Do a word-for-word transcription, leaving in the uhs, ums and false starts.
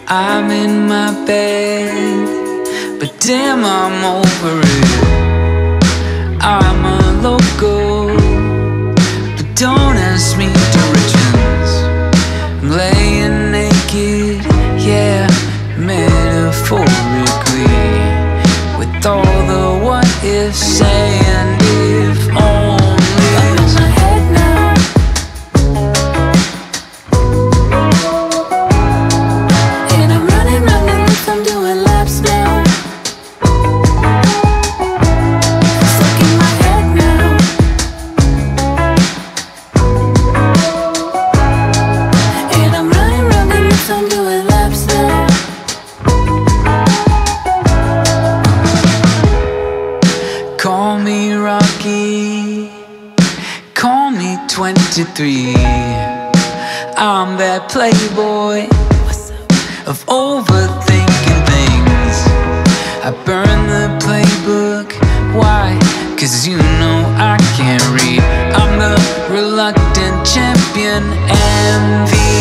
I'm in my bed, but damn, I'm over it. I'm a local, but don't ask me directions. I'm laying naked, yeah, metaphorically, with all the what ifs and if only. I'm in my head now. And I'm running round the roof, I'm doing laps now. Stuck in my head now. And I'm running round the roof, I'm doing laps now. Call me Rocky, call me twenty-three. I'm that playboy of overthinking things. I burn the playbook, why? Cause you know I can't read. I'm the reluctant champion, M V